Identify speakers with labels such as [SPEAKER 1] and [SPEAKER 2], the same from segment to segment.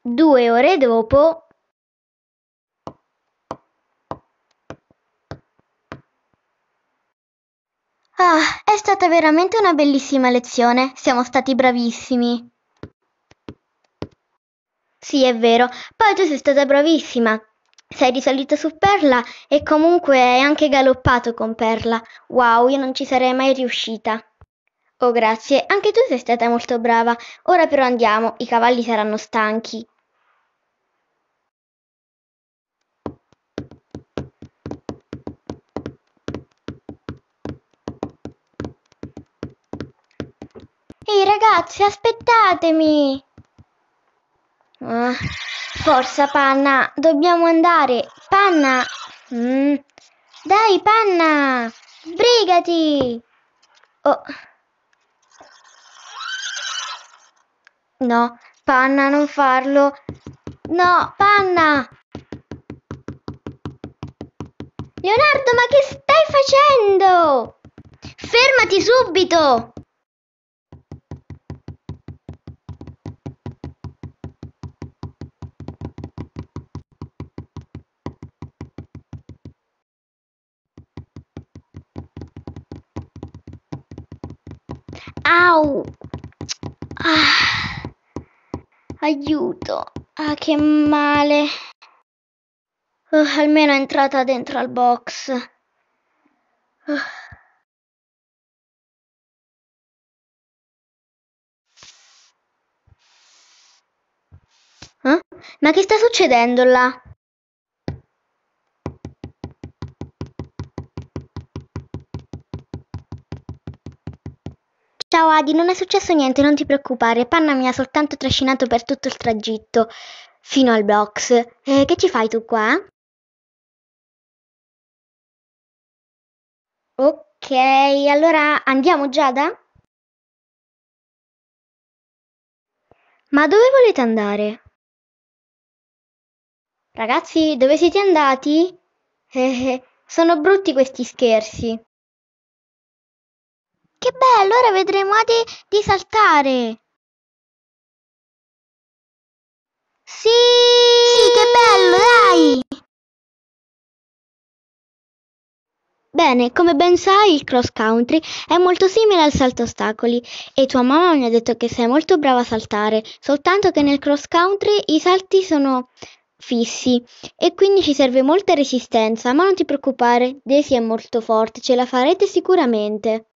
[SPEAKER 1] 2 ore dopo. Ah, è stata veramente una bellissima lezione, siamo stati bravissimi. Sì, è vero, poi tu sei stata bravissima. Sei risalita su Perla e comunque hai anche galoppato con Perla. Wow, io non ci sarei mai riuscita. Oh, grazie, anche tu sei stata molto brava. Ora però andiamo, i cavalli saranno stanchi. Ehi ragazzi, aspettatemi! Ah, forza, Panna, dobbiamo andare. Panna! Mm. Dai, Panna! Sbrigati! Oh. No, Panna, non farlo. No, Panna! Leonardo, ma che stai facendo? Fermati subito! Au! Ah, aiuto! Ah, che male! Almeno è entrata dentro al box. Eh? Ma che sta succedendo là? Ciao Adi, non è successo niente, non ti preoccupare. Panna mi ha soltanto trascinato per tutto il tragitto fino al box. Che ci fai tu qua? Ok, allora andiamo Giada? Ma dove volete andare? Ragazzi, dove siete andati? Sono brutti questi scherzi. Che bello, ora vedremo Adi di saltare. Sì! Sì, che bello, dai! Bene, come ben sai, il cross country è molto simile al salto ostacoli e tua mamma mi ha detto che sei molto brava a saltare, soltanto che nel cross country i salti sono fissi e quindi ci serve molta resistenza, ma non ti preoccupare, Daisy è molto forte, ce la farete sicuramente.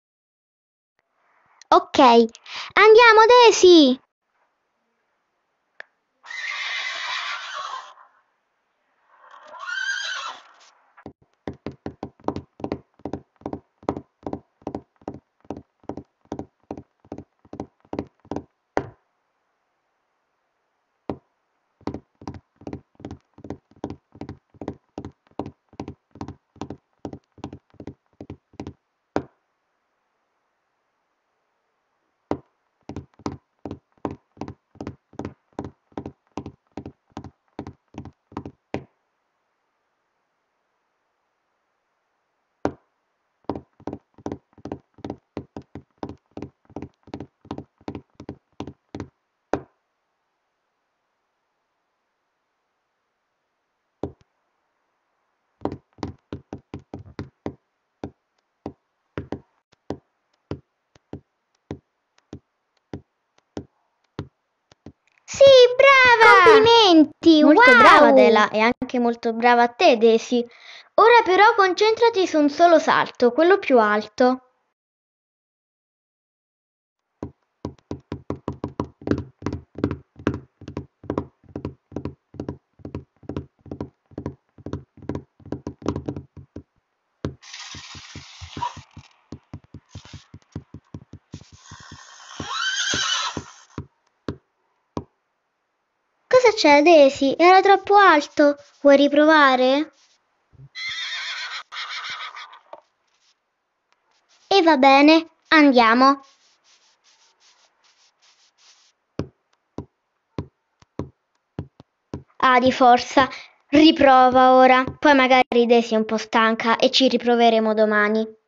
[SPEAKER 1] Ok, andiamo Daisy! Sì, brava! Complimenti! Molto wow! Brava Dela e anche molto brava a te, Daisy. Ora però concentrati su un solo salto, quello più alto. Cosa c'è, Daisy? Era troppo alto. Vuoi riprovare? E va bene, andiamo. Ah, di forza. Riprova ora. Poi magari Daisy è un po' stanca e ci riproveremo domani.